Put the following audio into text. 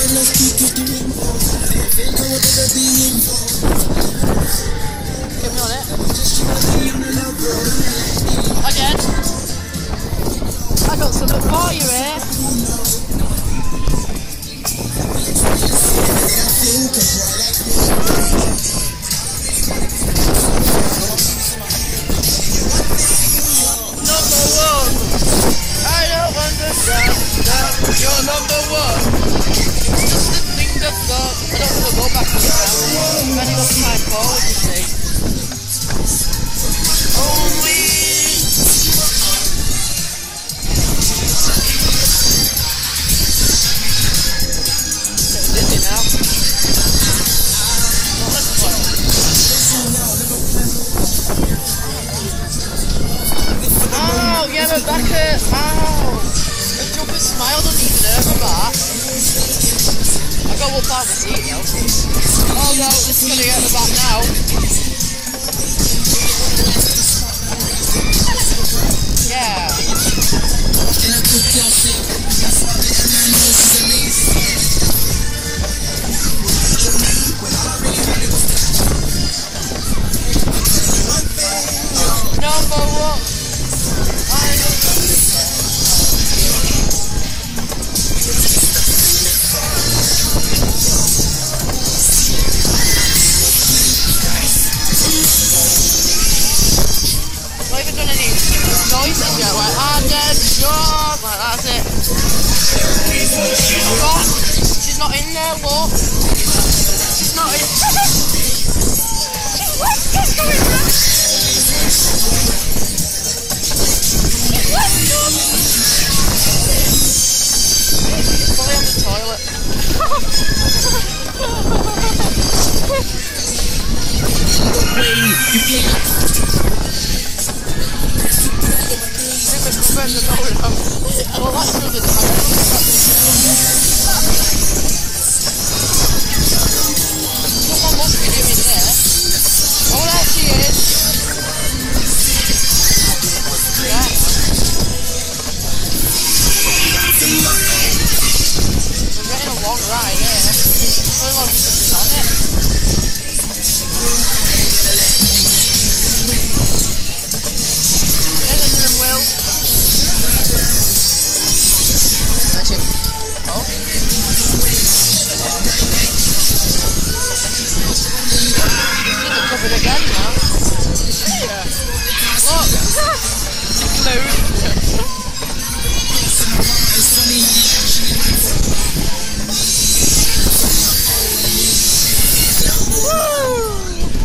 Get me on it. Again. I got something for you here. Number one. I don't understand that you're number one. Just the thing that's got. I don't want to go back to the ground. Depending on time forward, you see. Only. Dizzy now. Well, let's play. Oh, yeah, my back hurt. Ow. The jumper smile doesn't even hurt my back. I got up out the seat now. Oh no, this is gonna get the back now. Yeah. Number one. Not even done any noises yet, like I'm dead, sure, like that's it. God, she's not in there, look. She's not in. What's going on? It's probably on the toilet. Well, that's through the toilet. Someone must be doing there. Oh, there she is. Yeah. We're getting a long ride here. Really want something on it. There's a room, Will. That's it. Oh. She's covered again now. Yeah. Look. Mood.